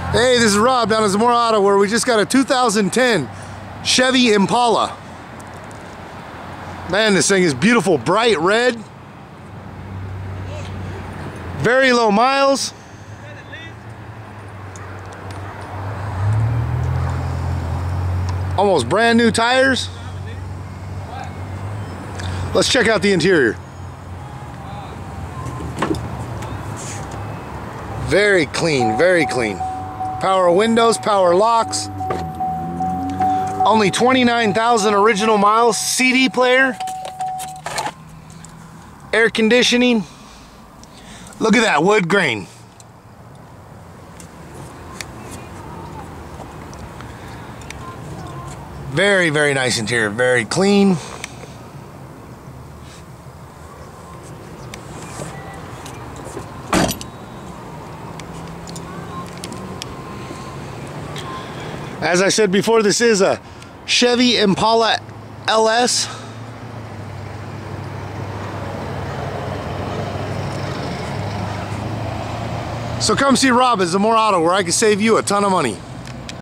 Hey, this is Rob down at Zamora Auto, where we just got a 2010 Chevy Impala. Man, this thing is beautiful, bright red. Very low miles. Almost brand new tires. Let's check out the interior. Very clean, very clean. Power windows, power locks. Only 29,000 original miles. CD player. Air conditioning. Look at that wood grain. Very, very nice interior. Very clean. As I said before, this is a Chevy Impala LS. So come see Rob at Zamora Auto, where I can save you a ton of money.